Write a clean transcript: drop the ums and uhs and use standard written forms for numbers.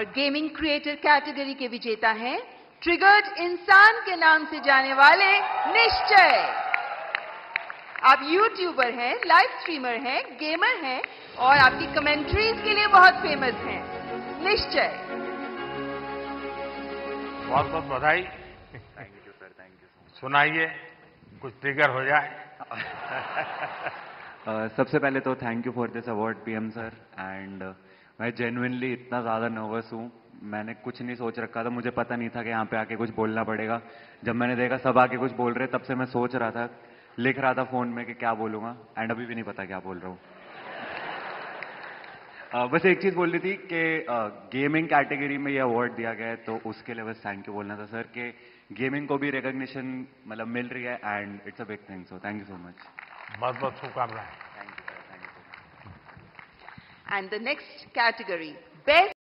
Gaming creator category के विजेता हैं ट्रिगर्ड इंसान के नाम से जाने वाले निश्चय। आप यूट्यूबर हैं, लाइव स्ट्रीमर हैं, गेमर हैं और आपकी कमेंट्रीज के लिए बहुत फेमस हैं। निश्चय, बहुत बहुत बधाई। Thank you sir, thank you. सुनाइए, कुछ ट्रिगर हो जाए। सबसे पहले तो thank you for this award PM sir. And मैं जेन्युइनली इतना ज़्यादा नर्वस हूँ, मैंने कुछ नहीं सोच रखा था, मुझे पता नहीं था कि यहाँ पे आके कुछ बोलना पड़ेगा। जब मैंने देखा सब आके कुछ बोल रहे, तब से मैं सोच रहा था, लिख रहा था फ़ोन में कि क्या बोलूँगा, एंड अभी भी नहीं पता क्या बोल रहा हूँ। बस एक चीज़ बोलनी थी कि गेमिंग कैटेगरी में ये अवार्ड दिया गया है, तो उसके लिए बस थैंक यू बोलना था सर कि गेमिंग को भी रिकॉग्निशन मतलब मिल रही है, and it's a big thing, so thank you so much. बहुत बहुत शुभकामनाएं। Thank you sir, thank you. and the next category, Best